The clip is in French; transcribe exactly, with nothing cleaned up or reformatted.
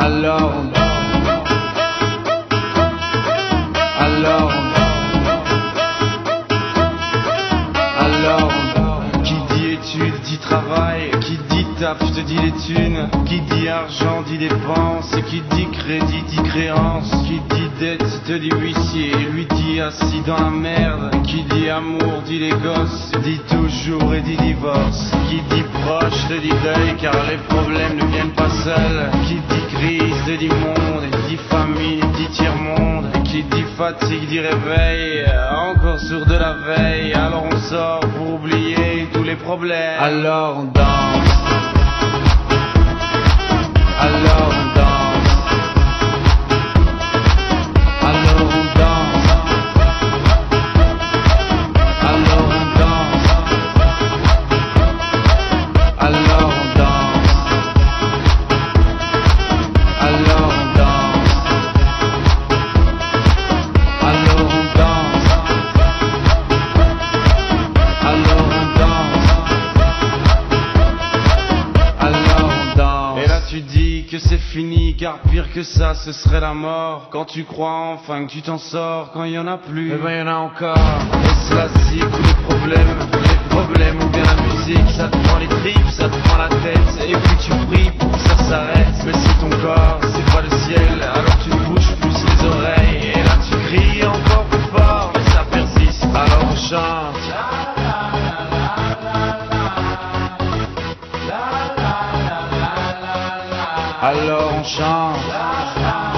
Alors on Alors Alors qui dit études dit travail, qui dit taf te dit les thunes, qui dit argent dit dépense, et qui dit crédit dit créance, qui dit dette te dit huissier, lui dit assis dans la merde, qui dit amour dit les gosses, dit toujours et dit divorce, qui dit proche te dit deuil car les problèmes ne viennent pas seuls, qui dit crise te dit monde, et dit famille dit tiers-monde, et qui dit fatigue dit réveil, encore sourd de la veille, alors on sort pour oublier tous les problèmes, alors on danse, alors on danse, alors on danse, alors on danse, alors on danse, alors on danse, alors on danse, alors on danse, alors on danse. Et là tu dis que c'est fini car pire que ça ce serait la mort. Quand tu crois enfin que tu t'en sors, quand il y en a plus, eh ben y en a encore. Et cela c'est tous les problèmes, les problèmes ou bien la musique, ça te prend les tripes, ça te prend la tête, et puis tu pries pour que ça s'arrête. Mais c'est ton corps, c'est pas le ciel, alors tu bouges plus les oreilles, et là tu cries encore plus fort, mais ça persiste, alors on chante. Alors on chante.